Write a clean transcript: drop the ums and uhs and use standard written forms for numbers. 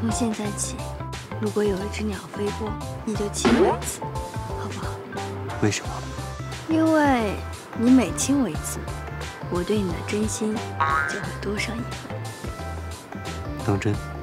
从现在起，如果有一只鸟飞过，你就亲我一次，好不好？ 为什么？ 因为你每亲我一次，我对你的真心就会多上一分。 当真？